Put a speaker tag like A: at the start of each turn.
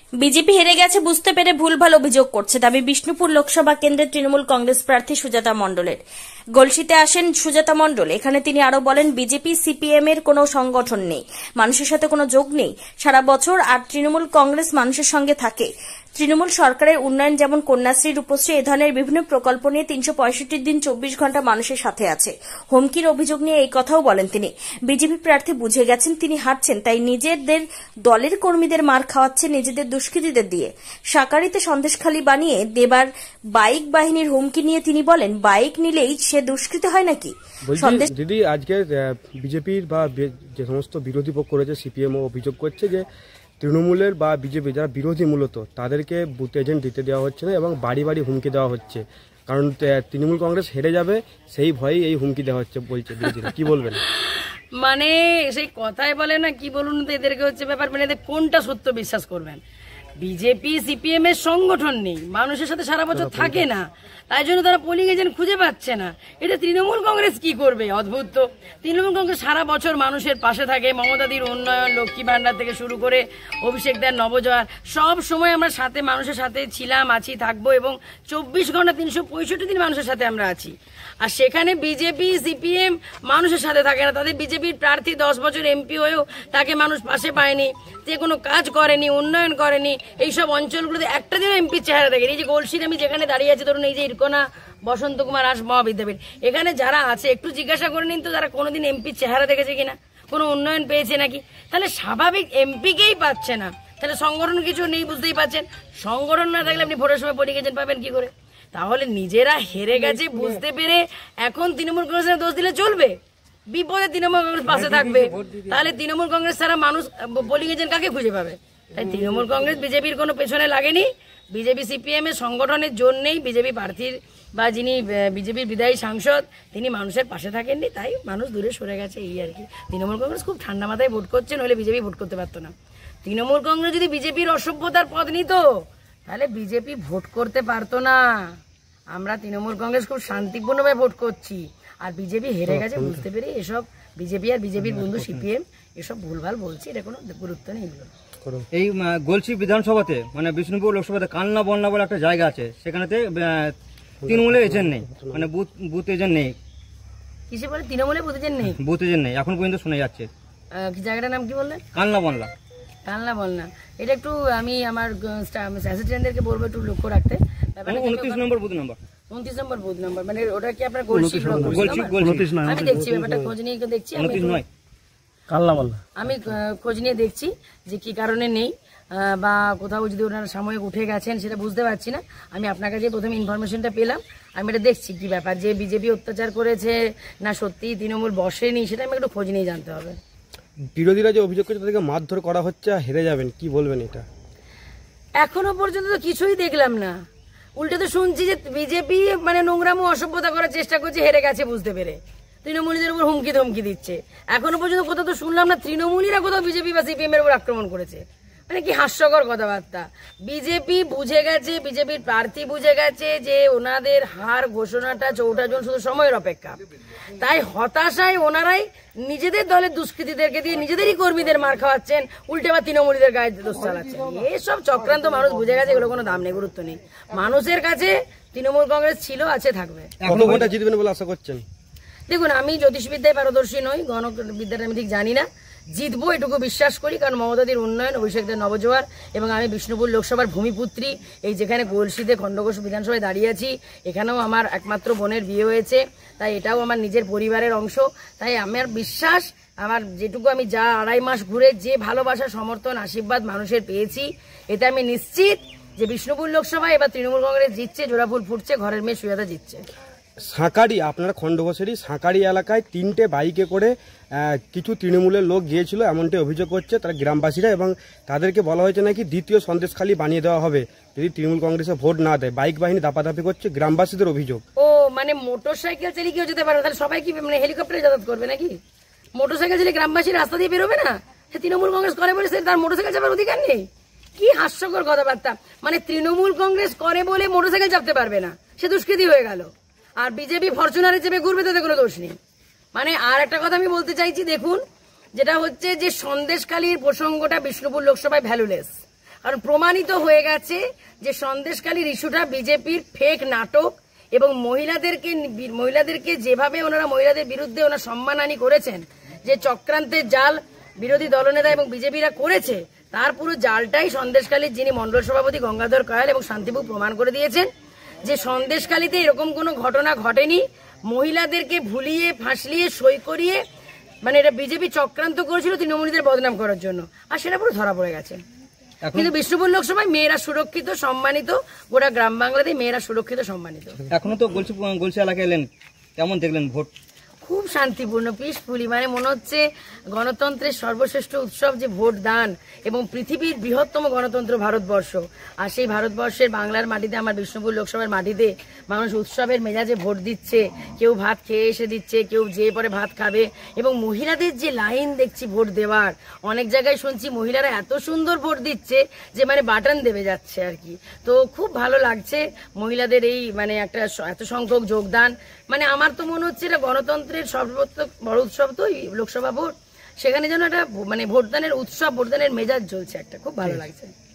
A: BJP হেরে গেছে বুঝতে পেরে ভুলভাল অভিযোগ করছে দাবি বিষ্ণুপুর লোকসভা কেন্দ্রের তৃণমূল কংগ্রেস প্রার্থী সুজাতা মণ্ডলের। গলসিতে আসেন সুজাতা মণ্ডল। এখানে তিনি আরো বলেন, বিজেপি সিপিএম এর কোনো সংগঠন নেই, মানুষের সাথে কোনো যোগ নেই সারা বছর, আর তৃণমূল কংগ্রেস মানুষের সঙ্গে থাকে। তৃণমূল সরকারের উন্নয়ন যেমন কন্যাশ্রী, রূপশ্রী এ ধরনের বিভিন্ন প্রকল্প নিয়ে 365 দিন 24 ঘন্টা মানুষের সাথে আছে। হুমকির অভিযোগ নিয়ে এই কথাও বলেন তিনি। বিজেপি প্রার্থী বুঝে গেছেন তিনি হারছেন, তাই নিজেদের দলের কর্মীদের মার খাওয়াচ্ছে নিজেদের দুষ্কৃতীদের দিয়ে। সাকারিতে সন্দেশখালী বানিয়ে দেবার বাইক বাহিনীর হুমকি নিয়ে তিনি বলেন, বাইক নিলেই সে দুষ্কৃতী হয় নাকি?
B: দিদি, আজকে বিজেপির বা যে সমস্ত বিরোধী পক্ষ রয়েছে সিপিএম অভিযোগ করছে যে তৃণমূলের বা বিজেপি যারা বিরোধী মূলত তাদেরকে বুথ এজেন্ট দিতে দেওয়া হচ্ছে না এবং বাড়ি বাড়ি হুমকি দেওয়া হচ্ছে, কারণ তৃণমূল কংগ্রেস হেরে যাবে সেই ভয়েই এই হুমকি দেওয়া হচ্ছে বলছে বিরোধীরা। কি বলবেন?
C: মানে সেই কথাই বলে না, কি বলুন তো, এদেরকে হচ্ছে ব্যাপার, মানে এদের কোনটা সত্য বিশ্বাস করবেন? বিজেপি সিপিএম এর সংগঠন নেই, মানুষের সাথে সারা বছর থাকে না, তাই জন্য তারা পোলিং এজেন্ট খুঁজে পাচ্ছে না। এটা তৃণমূল কংগ্রেস কি করবে? অদ্ভুত তো। তৃণমূল কংগ্রেস সারা বছর মানুষের পাশে থাকে, মমতাদির উন্নয়ন, লক্ষ্মী ভান্ডার থেকে শুরু করে অভিষেক দেন নবজোয়ার, সব সময় আমরা সাথে মানুষের সাথে ছিলাম, আছি, থাকবো, এবং 24 ঘন্টা 365 দিন মানুষের সাথে আমরা আছি। আর সেখানে বিজেপি সিপিএম মানুষের সাথে থাকে না। তাদের বিজেপির প্রার্থী 10 বছর এমপি হয়েও তাকে মানুষ পাশে পায়নি, যে কোনো কাজ করেনি, উন্নয়ন করেনি। এইসব অঞ্চলগুলোতে একটা দিনও এমপির চেহারা দেখেনি। এই যে গলসির আমি যেখানে দাঁড়িয়ে আছি, ধরুন এই যে ইরকোনা বসন্ত কুমার আস মহাবিদ্যাপীঠ, এখানে যারা আছে একটু জিজ্ঞাসা করে নিন তো, যারা কোনোদিন এমপির চেহারা দেখেছে কিনা, কোনো উন্নয়ন পেয়েছে নাকি? তাহলে স্বাভাবিক এমপিকেই পাচ্ছে না, তাহলে সংগঠন কিছু নেই, বুঝতেই পাচ্ছেন। সংগঠন না থাকলে আপনি ভোটের সময় পোলিং এজেন্ট পাবেন কি করে? তাহলে নিজেরা হেরে গেছে বুঝতে পেরে এখন তৃণমূল কংগ্রেসের দোষ দিলে চলবে? বিপদে তৃণমূল কংগ্রেস পাশে থাকবে, তাহলে তৃণমূল কংগ্রেস ছাড়া মানুষ পোলিং এজেন্ট কাকে খুঁজে পাবে? তাই তৃণমূল কংগ্রেস বিজেপির কোনো পেছনে লাগেনি। বিজেপি সিপিএম এর সংগঠনের জন্যই বিজেপি প্রার্থীর বা যিনি বিজেপির বিদায়ী সাংসদ তিনি মানুষের পাশে থাকেননি, তাই মানুষ দূরে সরে গেছে, এই আর কি। তৃণমূল কংগ্রেস খুব ঠান্ডা মাথায় ভোট করছে, নইলে বিজেপি ভোট করতে পারতো না। তৃণমূল কংগ্রেস যদি বিজেপির অসভ্যতার পথ নিত তাহলে বিজেপি ভোট করতে পারতো না। আমরা তৃণমূল কংগ্রেস খুব শান্তিপূর্ণভাবে ভোট করছি, আর বিজেপি হেরে গেছে বুঝতে পেরে এসব বিজেপি আর বিজেপির বন্ধু সিপিএম এসব ভুলভাল বলছে, এটা কোনো গুরুত্ব নেই।
D: এই গলসি বিধানসভাতে মানে বিষ্ণুপুর লোকসভাতে কালনা বন্যা বলে একটা জায়গা আছে, সেখানেতে তৃণমূলের এজেন্ট নেই, মানে বুথ এজেন্ট নেই।
C: কিসে বলে তৃণমূলের বুথ এজেন্ট নেই?
D: বুথ এজেন্ট নেই এখন পর্যন্ত শোনা যাচ্ছে।
C: জায়গাটার নাম কি বললেন?
D: কালনা বন্যা।
C: কালনা বন্যা, এটা একটু আমি আমার অ্যাসিস্ট্যান্টদেরকে বলবো একটু লক্ষ্য রাখতে।
D: 29 নম্বর বুথ নাম্বার।
C: 29 নম্বর বুথ নাম্বার, মানে ওটা কি আপনার গলসি? আমি দেখছি ব্যাপারটা, খোঁজ নিয়ে দেখছি। আমি খোঁজ নিয়ে দেখছি যে কি কারণে নেই, বা কোথাও যদি ওনারা সাময়িক উঠে গেছেন সেটা বুঝতে পারছি না। আমি আপনার কাছে প্রথমে ইনফরমেশনটা পেলাম, আমি এটা দেখছি কি ব্যাপার, যে বিজেপি অত্যাচার করেছে না সত্যি তৃণমূল বসেনি, সেটা আমি একটু খোঁজ নিয়ে জানতে হবে।
B: বিরোধীরা যে অভিযোগ করছে তাদেরকে মারধর করা হচ্ছে, হেরে যাবেন, কি বলবেন এটা?
C: এখনো পর্যন্ত তো কিছুই দেখলাম না, উল্টে তো শুনছি যে বিজেপি মানে নোংরামো অসভ্যতা করার চেষ্টা করছে হেরে গেছে বুঝতে পেরে, তৃণমূলীদের উপর হুমকি ধমকি দিচ্ছে। এখনো পর্যন্ত কোথাও তো শুনলাম না তৃণমূলীরা কোথাও বিজেপি বা সিপিএম এর উপর আক্রমণ করেছে। মানে কি হাস্যকর কথাবার্তা। বিজেপি বুঝে গেছে, বিজেপির প্রার্থী বুঝে গেছে যে ওনাদের হার ঘোষণাটা 4টা জুন শুধু সময়ের অপেক্ষা। তাই হতাশায় ওনারাই নিজেদের দলের দুষ্কৃতীদেরকে দিয়ে নিজেদেরই কর্মীদের মার খাওয়াচ্ছেন, উল্টে বা তৃণমূলীদের গায়ে দোষ চালাচ্ছেন। এসব চক্রান্ত মানুষ বুঝে গেছে, এগুলো কোনো দাম নেই, গুরুত্ব নেই। মানুষের কাছে তৃণমূল কংগ্রেস ছিল, আছে, থাকবে।
B: কত ভোটে জিতবেন বলে আশা করছেন?
C: দেখুন, আমি জ্যোতিষবিদ্যায় পারদর্শী নই, গণবিদ্যাটা আমি ঠিক জানি না। জিতবো এটুকু বিশ্বাস করি, কারণ মমতাদির উন্নয়ন, অভিষেক দেন নবজোয়ার, এবং আমি বিষ্ণুপুর লোকসভার ভূমিপুত্রী। এই যেখানে গলসিতে খণ্ডঘোষ বিধানসভায় দাঁড়িয়ে আছি, এখানেও আমার একমাত্র বোনের বিয়ে হয়েছে, তাই এটাও আমার নিজের পরিবারের অংশ। তাই আমার বিশ্বাস, আমার যেটুকু আমি যা 2.5 মাস ঘুরে যে ভালোবাসা, সমর্থন, আশীর্বাদ মানুষের পেয়েছি, এতে আমি নিশ্চিত যে বিষ্ণুপুর লোকসভায় এবার তৃণমূল কংগ্রেস জিতছে, জোড়াফুল ফুটছে, ঘরের মেয়ে সুজাতা জিতছে।
B: সাঁকারি, আপনার খণ্ডঘোষেরই সাঁকারি এলাকায় 3টে বাইকে করে কিছু তৃণমূলের লোক গিয়েছিল এমনটি অভিযোগ করছে তারা গ্রামবাসীরা, এবং তাদেরকে বলা হয়েছে নাকি দ্বিতীয় সন্দেশখালী বানিয়ে দেওয়া হবে যদি তৃণমূল কংগ্রেসে ভোট না দেয়। বাইক বাহিনী দাপাদাপি করছে, গ্রামবাসীদের অভিযোগ।
C: ও মানে মোটরসাইকেল চালিয়ে কেউ যেতে পারে, তাহলে সবাই কি মানে হেলিকপ্টারে যাতায়াত করবে নাকি? মোটরসাইকেল চালিয়ে গ্রামবাসী রাস্তা দিয়ে বেরোবে না? তৃণমূল কংগ্রেস করে বলে তার মোটরসাইকেল চাপার অধিকার নেই? কি হাস্যকর কথাবার্তা। মানে তৃণমূল কংগ্রেস করে বলে মোটরসাইকেল চাপতে পারবে না, সে দুষ্কৃতী হয়ে গেল। আর বিজেপি ফরচুনারে চেপে ঘুরবে, তাতে কোনো দোষ নেই। মানে আর একটা কথা আমি বলতে চাইছি, দেখুন, যেটা হচ্ছে যে সন্দেশখালীর প্রসঙ্গটা বিষ্ণুপুর লোকসভায় ভ্যালুলেস। কারণ প্রমাণিত হয়ে গেছে যে সন্দেশখালীর ইস্যুটা বিজেপির ফেক নাটক, এবং মহিলাদেরকে যেভাবে ওনারা মহিলাদের বিরুদ্ধে ওনারা সম্মানহানি করেছেন, যে চক্রান্তের জাল বিরোধী দলনেতা এবং বিজেপিরা করেছে, তার পুরো জালটাই সন্দেশখালীর যিনি মন্ডল সভাপতি গঙ্গাধর কয়াল এবং শান্তিপুর প্রমাণ করে দিয়েছেন যে সন্দেশখালীতে এরকম কোনো ঘটনা ঘটেনি। মহিলাদেরকে ভুলিয়ে ফাঁসলিয়ে সই করিয়ে মানে এটা বিজেপি চক্রান্ত করেছিল তৃণমূলীদের বদনাম করার জন্য, আর সেটা পুরো ধরা পড়ে গেছে। কিন্তু বিষ্ণুপুর লোকসভায় মেয়েরা সুরক্ষিত সম্মানিত, গোটা গ্রাম বাংলাতে মেয়েরা সুরক্ষিত সম্মানিত।
D: এখনো তো গলসি এলাকায় এলেন, কেমন দেখলেন ভোট?
C: খুব শান্তিপূর্ণ, পিসফুলি, মানে মনে হচ্ছে গণতন্ত্রের সর্বশ্রেষ্ঠ উৎসব যে ভোট দান, এবং পৃথিবীর বৃহত্তম গণতন্ত্র ভারতবর্ষ, আর সেই ভারতবর্ষের বাংলার মাটিতে, আমার বিষ্ণুপুর লোকসভার মাটিতে মানুষ উৎসবের মেজাজে ভোট দিচ্ছে। কেউ ভাত খেয়ে এসে দিচ্ছে, কেউ যেয়ে পরে ভাত খাবে, এবং মহিলাদের যে লাইন দেখছি ভোট দেওয়ার, অনেক জায়গায় শুনছি মহিলারা এত সুন্দর ভোট দিচ্ছে যে মানে বাটন দেবে যাচ্ছে আর কি। তো খুব ভালো লাগছে মহিলাদের এই মানে একটা এত সংখ্যক যোগদান। মানে আমার তো মনে হচ্ছে এটা গণতন্ত্রের সর্বোত্তম বড় উৎসব তো লোকসভা ভোট, সেখানে যেন একটা মানে ভোটদানের উৎসব, ভোটদানের মেজাজ চলছে একটা, খুব ভালো লাগছে।